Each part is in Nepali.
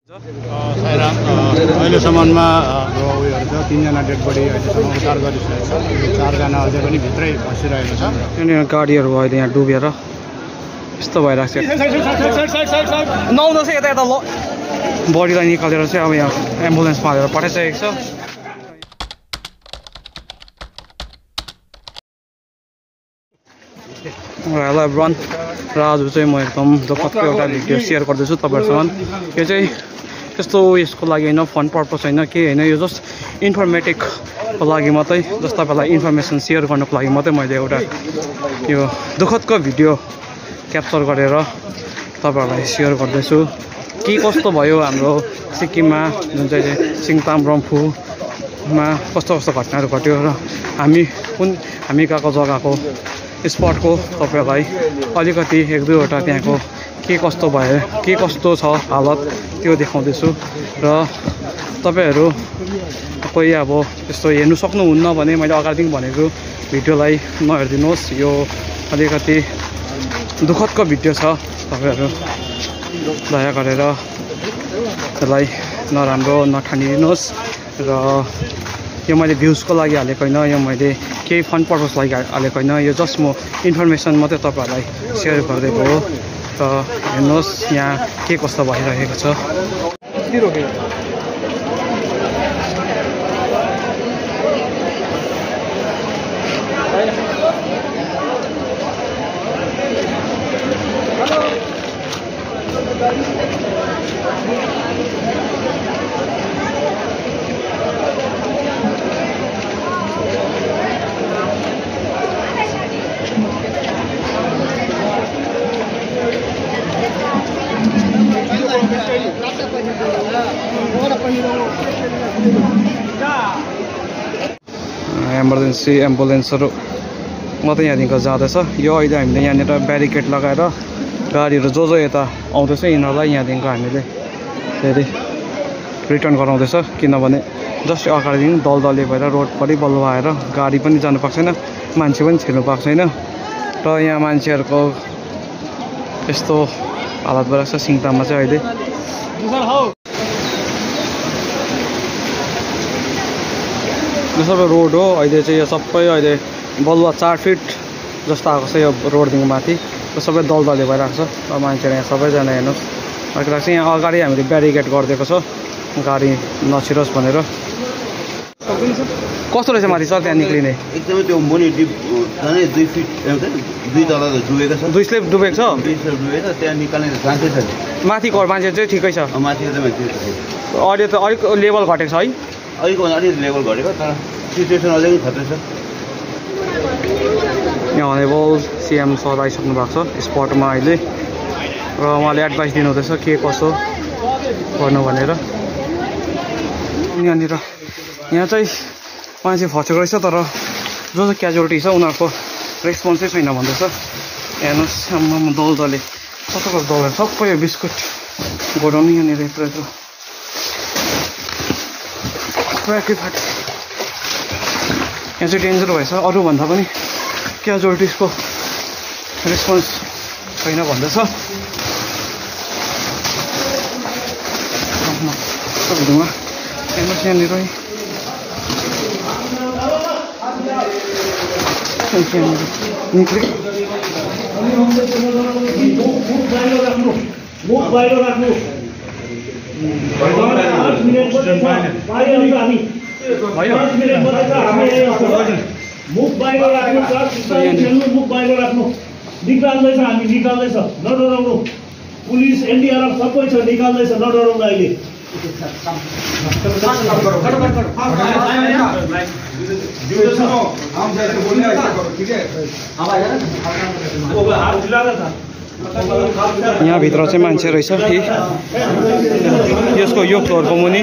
साइराम अहिलेसम्ममा उयोहरू छ 3 जना डेड बडी अहिलेसम्म उद्धार गरिसकेको छ। 4 जना अझै पनि भित्रै फसिरहेको छ। यहाँनिर गाडीहरू अहिले यहाँ डुबेर यस्तो भइरहेको छ। नआउँदा चाहिँ यता बडीलाई निकालेर चाहिँ अब यहाँ एम्बुलेन्समा हालेर पठाइसकेको छ। हेलो एभ्रिवान, र आज चाहिँ म एकदम दुःखदको एउटा भिडियो सेयर गर्दैछु तपाईँहरूसँग। यो चाहिँ त्यस्तो यसको लागि होइन, फन पर्पस होइन, के होइन, यो जस्ट इन्फर्मेटिभको लागि मात्रै, जस्ट तपाईँलाई इन्फर्मेसन सेयर गर्नुको लागि मात्रै मैले एउटा यो दुःखदको भिडियो क्याप्चर गरेर तपाईँहरूलाई सेयर गर्दैछु। के कस्तो भयो हाम्रो सिक्किममा, जुन चाहिँ सिङताम रम्फूमा कस्तो कस्तो घटनाहरू घट्यो र हामी गएको जग्गाको स्पटको तपाईँहरूलाई अलिकति 1-2वटा त्यहाँको के कस्तो भयो, के कस्तो छ हालत, त्यो देखाउँदैछु। र तपाईँहरू कोही अब त्यस्तो हेर्नु सक्नुहुन्न भने मैले अगाडिदेखि भनेको भिडियोलाई नहेरिदिनुहोस्। यो अलिकति दुःखदको भिडियो छ, तपाईँहरू दया गरेर त्यसलाई नराम्रो नठानिदिनुहोस्। र यो मैले भ्युजको लागि हालेको होइन, यो मैले केही फन पर्पस लागि हालेको होइन, यो जस्ट म इन्फर्मेसन मात्रै तपाईँहरूलाई सेयर गरिदिएको हो। र हेर्नुहोस् यहाँ के कस्तो भइरहेको छ। इमर्जेन्सी एम्बुलेन्सहरू मात्रै यहाँदेखिको जाँदैछ। यो अहिले हामीले यहाँनिर ब्यारिकेड लगाएर गाडीहरू जो यता आउँदैछ यिनीहरूलाई यहाँदेखिको हामीले फेरि रिटर्न गराउँदैछ, किनभने जस्ट अगाडिदेखि दलदले भएर रोडभरि बल्ल आएर गाडी पनि जानु पाएको छैन, मान्छे पनि छिर्नु पाएको छैन। र यहाँ मान्छेहरूको यस्तो हालत भइरहेको छ सिङताममा चाहिँ अहिले। यो सबै रोड हो अहिले चाहिँ, यो सबै अहिले बलुवा 4 फिट जस्तो आएको छ यो रोडदेखि माथि। यो सबै दलदले भइरहेको छ। अब मान्छेहरू यहाँ सबैजना हेर्नुहोस्, अर्को लाग्छ यहाँ अगाडि हामीले ब्यारिकेड गरिदिएको छ गाडी नछिरोस् भनेर। कस्तो रहेछ माथि सर त्यहाँ निक्लिने? एकदमै त्यो मुनि डिप 2 फिट 2 तल डुबेको छ, 2 स्लेप डुबेको छ, 2 स्लेप डुबेको छ। त्यहाँ निकाल्ने चान्सै छैन। माथिको मान्छे चाहिँ ठिकै छ, माथि चाहिँ मान्छे अहिले त अलिक लेभल घटेको छ है, अलिक लेभल घटेको, तर सिचुएसन अझै पनि खतरा छ। यहाँ अनेबल सिएम सर आइसक्नु भएको छ स्पटमा अहिले, र उहाँले एडभाइस दिनुहुँदैछ के कसो गर्नु भनेर। यहाँनिर यहाँ चाहिँ मान्छे फसेको रहेछ, तर जो चाहिँ क्याजुअलिटी छ उनीहरूको रेस्पोन्सै छैन भन्दैछ। हेर्नुहोस् आम्मामा दलदले कस्तो कस्तो दलहरू सबै यो बिस्कुट गोडाउन यहाँनिर यत्रो यत्रो फाट। यहाँ चाहिँ डेन्जर भएछ, अरूभन्दा पनि क्याजुअलिटिजको रेस्पोन्स छैन भन्दैछ। धुवा हेर्नुहोस् यहाँनिर निक्ले निकाल्दैछ, हामी निकाल्दैछ, नडराउनु। पुलिस एनडीआरएफ सबै छ, निकाल्दैछ, नडराउनु। अहिले यहाँभित्र चाहिँ मान्छे रहेछ कि यसको यो फ्लोरको मुनि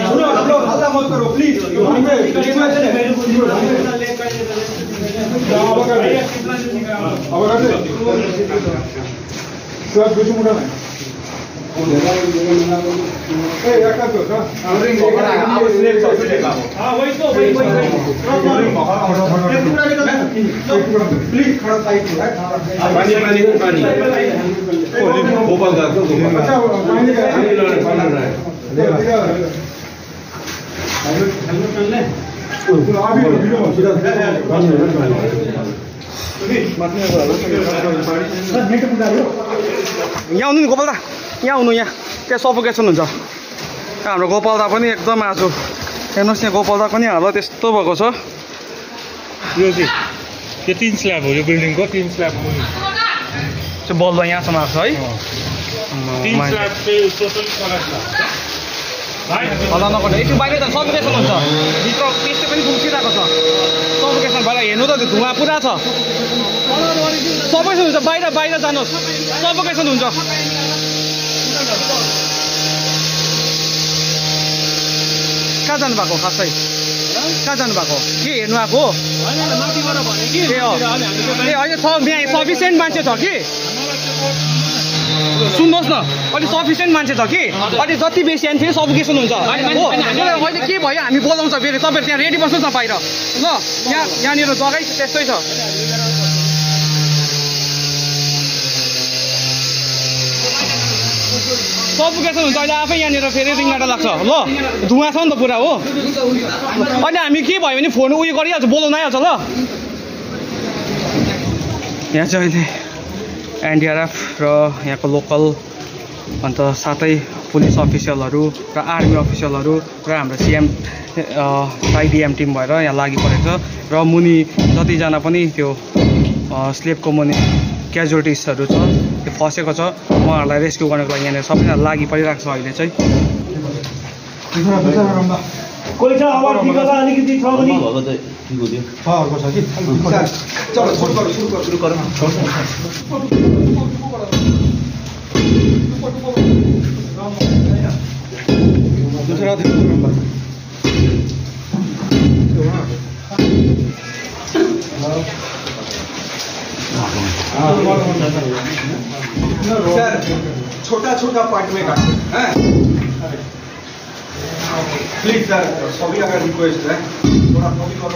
प्लीज यहाँ आउनु नि गोपाल दा, यहाँ आउनु। यहाँ त्यहाँ सफोकेसन हुन्छ। हाम्रो गोपाल दा पनि एकदम आज हेर्नुहोस्, यहाँ गोपाल दा पनि हालत यस्तो भएको छ। यो चाहिँ त्यो 3 स्ल्याब हो, यो बिल्डिङको 3 स्ल्याब हो। त्यो बल्ब यहाँसम्म आएको छ है। 3 स्ल्याब चाहिँ टोटली कलेक्ट हल्ला नगर्नु, एकछिन बाहिर त सफोकेसन हुन्छ। भित्र त्यस्तै पनि फुल्किरहेको छ। सफोकेसन भएर हेर्नु त, त्यो धुवा पुरा छ। सफोकेसन हुन्छ, बाहिर बाहिर जानुहोस्, सफोकेसन हुन्छ। कहाँ जानु भएको खासै? कहाँ जानु भएको? के हेर्नु आएको? ए होइन, सफिसियन्ट मान्छे छ कि? सुन्नुहोस् न, अहिले सफिसियन्ट मान्छे छ कि? अहिले जति बेसी आयो फेरि सफोकेसन हुन्छ हो। अहिले के भयो, हामी बोलाउँछ फेरि। तपाईँहरू त्यहाँ रेडी बस्नुहोस् न बाहिर ल। यहाँनिर जग्गै त्यस्तै छ। सफोकेसन हुन्छ अहिले आफै। यहाँनिर फेरि रिङ्गाटा लाग्छ ल। धुवा छ नि त पुरा हो। अहिले हामी के भयो भने फोन उयो गरिहाल्छ, बोलाउन आइहाल्छ ल। यहाँ चाहिँ अहिले एनडिआरएफ र यहाँको लोकल अन्त साथै पुलिस अफिसियलहरू र आर्मी अफिसियलहरू र हाम्रो साइडिएम टिम भएर यहाँ लागि परेको छ। र मुनि जतिजना पनि त्यो स्लेबको मुनि क्याजुअलिटिजहरू छ, त्यो फसेको छ, उहाँहरूलाई रेस्क्यु गर्नको लागि यहाँनिर सबैजना लागि परिरहेको छ अहिले चाहिँ। कोही छ अब ठिकाना अलिकति छ भने भएको चाहिँ ठिक हो त्यो अर्को छ कि चलो सुरु गरौँ। सर छोटा छोटा पार्ट में काटो हैं प्लीज सर, सभी का रिक्वेस्ट है थोड़ा कॉपी करो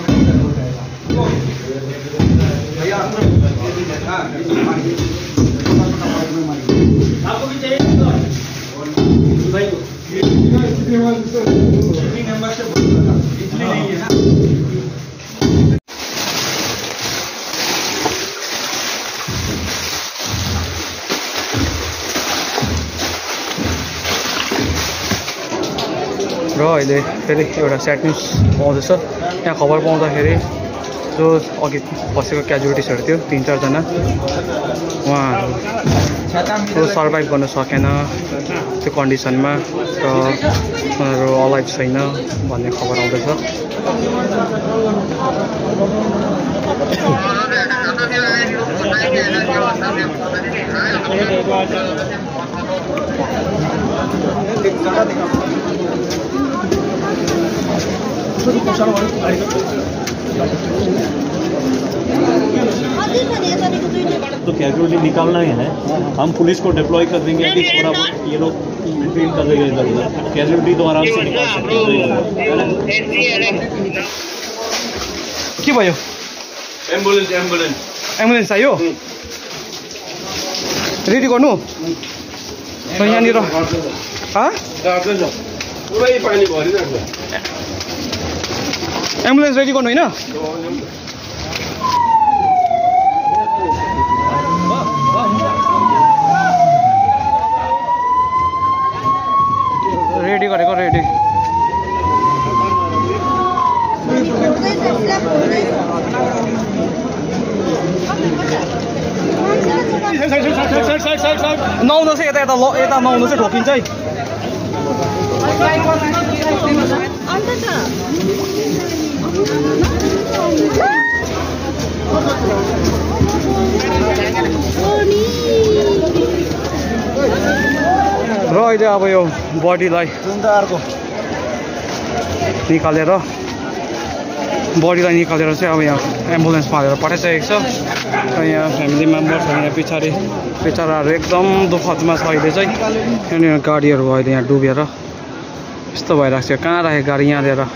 भैया। हाँ छोटा छोटा पार्ट में मारिए। आपको भी चाहिए भाई को नंबर से इतनी नहीं है ना। र अहिले फेरि एउटा स्याड न्युज पाउँदैछ। यहाँ खबर पाउँदाखेरि जो अघि बसेको क्याजुअलिटिजहरू थियो 3-4 जना, उहाँहरू सर्भाइभ गर्न सकेन त्यो कन्डिसनमा र उनीहरू अलाइभ छैन भन्ने खबर आउँदैछ। तो कैजुअलिटी निकालना ही है। हम पुलिस को डिप्लॉय कर देंगे कि थोड़ा बहुत ये लोग मेंटेन कर देंगे इधर उधर, कैजुअलिटी तो आराम से निकाल सकते हैं। के भयो? एम्बुलेन्स चाहियो? रेडी गर्नु यहाँनिर। एम्बुलेन्स रेडी गर्नु होइन? रेडी गरेको रेडी। नआउनु चाहिँ यता यता यता नआउनु चाहिँ ठोकिन्छ है। र अहिले अब यो बडीलाई निकालेर चाहिँ अब यहाँ एम्बुलेन्समा हालेर पठाइसकेको छ। र यहाँ फ्यामिली मेम्बर्सहरू यहाँ पछाडि बिचराहरू एकदम दुःखमा छ अहिले चाहिँ। यहाँनिर गाडीहरू अहिले यहाँ डुबेर यस्तो भइरहेको छ। कहाँ राखेको गाडी यहाँ लिएर।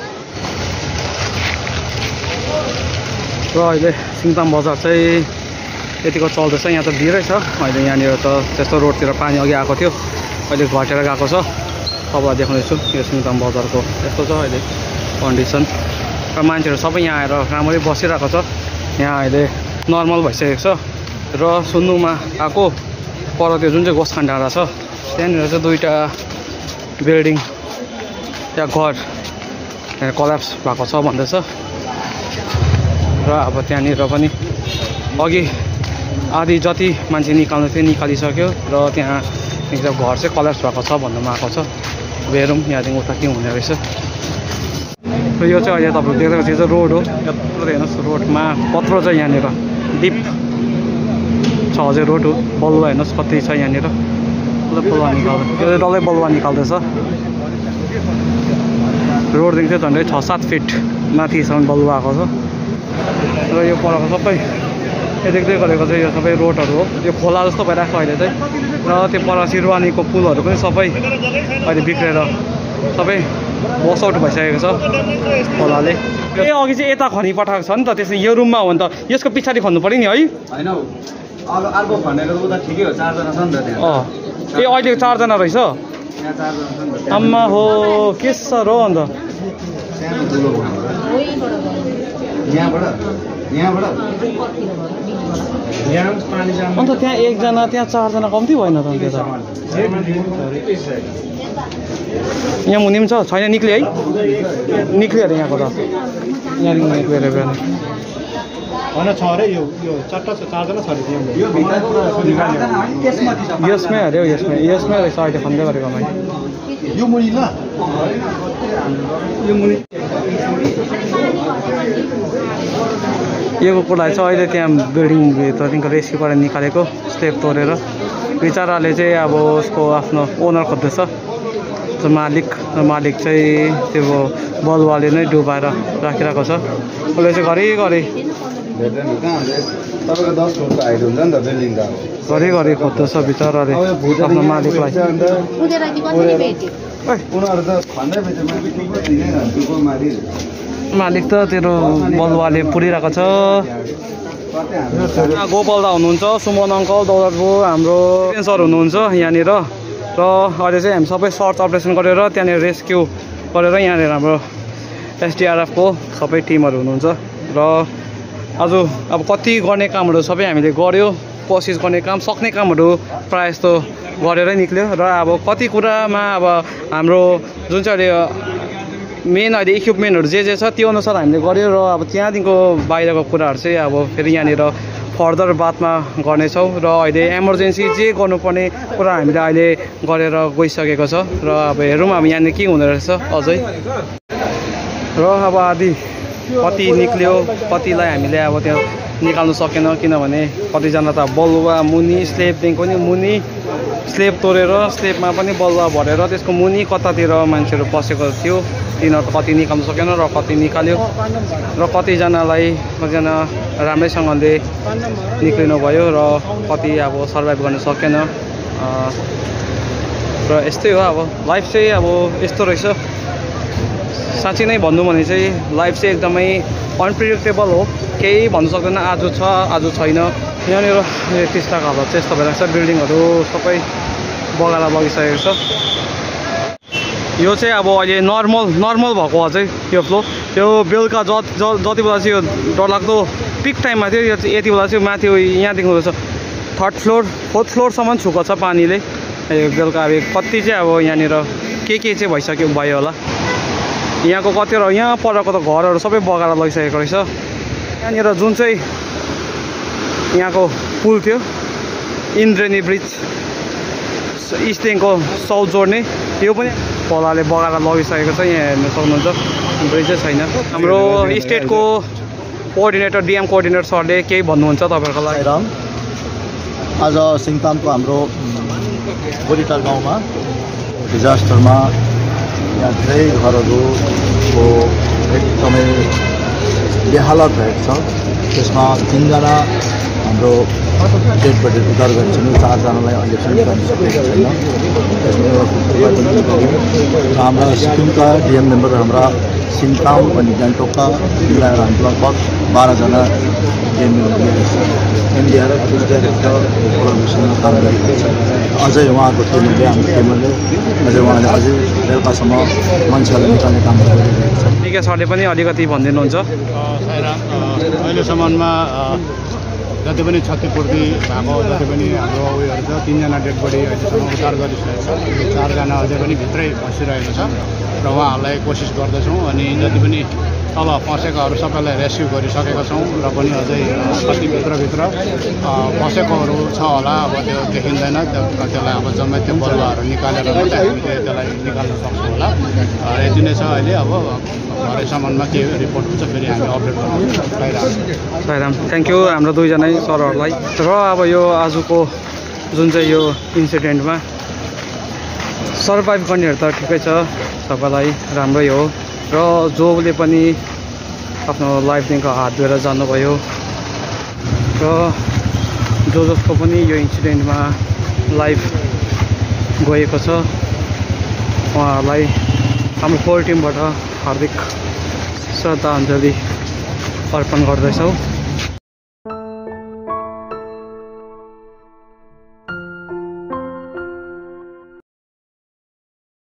र अहिले सिङताम बजार चाहिँ यतिको चल्दैछ। यहाँ त भिरै छ अहिले। यहाँनिर त त्यस्तो रोडतिर पानी अघि आएको थियो, अहिले घटेर गएको छ। तपाईँलाई देखाउँदैछु यो सिङताम बजारको यस्तो छ अहिले कन्डिसन र मान्छेहरू सबै यहाँ आएर राम्ररी बसिरहेको छ यहाँ अहिले नर्मल भइसकेको छ र सुन्नुमा आएको पर त्यो जुन चाहिँ गोसखान डाँडा छ त्यहाँनिर चाहिँ दुईवटा बिल्डिङ या घर कोल्याप्स भएको छ भन्दैछ र अब त्यहाँनिर पनि अघि आधी जति मान्छे निकाल्नु थियो निकालिसक्यो र त्यहाँ एकदम घर चाहिँ कोल्याप्स भएको छ भन्नुमा आएको छ हेरौँ यहाँदेखि उता के हुने रहेछ र यो चाहिँ अहिले तपाईँहरू देख्दै यो चाहिँ रोड हो यत्रो हेर्नुहोस् रोडमा पत्रो छ यहाँनिर डिप छ अझै रोड हो बलुवा हेर्नुहोस् कति छ यहाँनिर बलुवा निकाल्दै यो चाहिँ डल्लै बलुवा निकाल्दैछ रोडदेखि चाहिँ झन्डै 6-7 फिट माथिसम्म बलुवा आएको छ र यो परको सबै यो देख्दै गरेको चाहिँ यो सबै रोडहरू हो यो खोला जस्तो भइरहेको अहिले चाहिँ र त्यो पर सिरवानीको पुलहरू पनि सबै अहिले बिग्रेर सबै वस आउट भइसकेको छ खोलाले ए अघि चाहिँ यता खनी पठाएको छ नि त त्यसै यो रुममा हो भने त यसको पछाडि खन्नु पऱ्यो नि है होइन अब अर्को भनेको उता ठिकै हो 4 जना छ नि त त्यहाँ ए अहिले 4 जना रहेछ यहाँ 4 जना छ नि त आम्मा हो के सर हो अन्त अन्त त्यहाँ एकजना त्यहाँ 4 जना कम्ती भएन त अन्त यहाँ मुनि पनि छ छैन निक्ल्यो है निक्ल्यो अरे यहाँको त यहाँदेखि निक्लेर बिहान होइन छ अरे यो 4 जना छ अरे यसमै अरे हौ यसमै रहेछ अहिले खन्दै गरेको मैले यो मुनि ल यो मुनि यो कुरालाई चाहिँ अहिले त्यहाँ बिल्डिङभित्रदेखिको रेस्क्यु गरेर निकालेको स्टेप तोडेर बिचराले चाहिँ अब उसको आफ्नो ओनर खोज्दैछ मालिक चाहिँ त्यो बलुवाले नै डुबाएर राखिरहेको छ उसले चाहिँ घरिघरि तपाईँको 10 फुटको हाइट हुन्छ नि त बिल्डिङ त घरिघरि खोज्दैछ बिचराले आफ्नो मालिकलाई उनीहरू त खन्दै मालिक त तेरो बलुवाले पुरिरहेको छ गोपाल दा हुनुहुन्छ सुमन अङ्कल दौलतबु हाम्रो सर हुनुहुन्छ यहाँनिर र अहिले चाहिँ हामी सबै सर्च अपरेसन गरेर त्यहाँनिर रेस्क्यु गरेर यहाँनिर हाम्रो एसडिआरएफको सबै टिमहरू हुनुहुन्छ र आज अब कति गर्ने कामहरू सबै हामीले गऱ्यो कोसिस गर्ने काम सक्ने कामहरू प्रायः जस्तो गरेरै निक्ल्यो र अब कति कुरामा अब हाम्रो जुन चाहिँ अहिले मेन अहिले इक्विपमेन्टहरू जे छ त्यो अनुसार हामीले गऱ्यो र अब त्यहाँदेखिको बाहिरको कुराहरू चाहिँ अब फेरि यहाँनिर फर्दर बादमा गर्नेछौँ र अहिले इमर्जेन्सी जे गर्नुपर्ने कुरा हामीले अहिले गरेर गइसकेको छ र अब हेरौँ अब यहाँनिर के हुँदो रहेछ अझै र अब आदि कति निक्ल्यो कतिलाई हामीले अब त्यो निकाल्नु सकेन किनभने कतिजना त बलुवा मुनि स्लेपदेखिको पनि मुनि स्लेप तोडेर स्लेपमा पनि बलुवा भरेर त्यसको मुनि कतातिर मान्छेहरू पसेको थियो तिनीहरू कति निकाल्नु सकेन र कति निकाल्यो र कतिजना राम्रैसँगले निक्लिनु भयो र कति अब सर्भाइभ गर्न सकेन र यस्तै हो अब लाइफ चाहिँ अब यस्तो रहेछ साँच्चै नै भन्नु भने चाहिँ लाइफ चाहिँ एकदमै अनप्रिडिक्टेबल हो केही भन्नु सक्दैन आज छ आज छैन यहाँनिर टिस्टाको हालत चाहिँ यस्तो भइरहेको छ बिल्डिङहरू सबै बगाएर लगिसकेको छ यो चाहिँ अब अहिले नर्मल भएको अझै यो फ्लो यो बेलुका जति बेला चाहिँ यो डरलाग्दो पिक टाइममा थियो यो यति बेला चाहिँ माथि यहाँदेखि रहेछ 3rd फ्लोर 4th फ्लोरसम्म छुको छ पानीले बेलुका अब कति चाहिँ अब यहाँनिर के चाहिँ भयो होला यहाँको कतिवटा यहाँ परको त घरहरू सबै बगाएर लगिसकेको रहेछ यहाँनिर जुन चाहिँ यहाँको पुल थियो इन्द्रेणी ब्रिज इस्टदेखिको साउथ जोड्ने यो पनि खोलाले बगाएर लगिसकेको छ यहाँ हेर्न सक्नुहुन्छ ब्रिजै छैन हाम्रो स्टेटको कोअर्डिनेटर डिएम कोअर्डिनेटर सरले केही भन्नुहुन्छ तपाईँहरूको लागि आज सिङतामको हाम्रो गोलीटार गाउँमा डिजास्टरमा यहाँ धेरै घरहरूको एकदमै बेहालत भएको छ त्यसमा 3 जना हाम्रो डेड बडी उद्धार गरिन्छ 4 जनालाई अहिलेसम्म निकाल्न सकेको छैन हाम्रा सिक्किमका डिएम मेम्बर हाम्रा सिङताम अनि गान्तोकका जिल्ला रामपुर 12 जना एनडीआरएफ र कोलाबोरेसनमा काम गरिरहेको छ। अझै उहाँको टिमले हाम्रो टिमले उहाँले अझै बेलुकासम्म मान्छेहरूलाई निकाल्ने काम गरिरहेको छ। निकै सरले पनि अलिकति भनिदिनुहुन्छ। अहिलेसम्ममा जति पनि क्षतिपूर्ति भएको जति पनि हाम्रो उयोहरू छ 3 जना डेड बडी अहिलेसम्म उद्धार गरिसकेको छ। 4 जना अझै पनि भित्रै फसिरहेको छ र उहाँहरूलाई कोसिस गर्दैछौँ। अनि जति पनि तल फँसेकोहरू सबैलाई रेस्क्यु गरिसकेका छौँ र पनि अझै कति भित्रभित्र फँसेकोहरू छ होला। अब त्यो देखिँदैन, त्यसलाई अब जम्मै त्यो बलुवाहरू निकालेर मात्रै हामीले त्यसलाई निकाल्न सक्छौँ होला। यति नै छ अहिले। अब भरेसम्ममा के रिपोर्ट हुन्छ फेरि हामी अपडेट गराउँछौँ। साईराम, थ्याङ्क यू हाम्रो दुईजना सरहरूलाई। र अब यो आजको जुन चाहिँ यो इन्सिडेन्टमा सर्भाइभ गर्नेहरू त ठिकै छ, सबैलाई राम्रै हो। र जोले पनि आफ्नो लाइफदेखिको हात धोएर जानुभयो र जसको पनि यो इन्सिडेन्टमा लाइफ गएको छ उहाँहरूलाई हाम्रो कोर टिमबाट हार्दिक श्रद्धाञ्जली अर्पण गर्दैछौँ।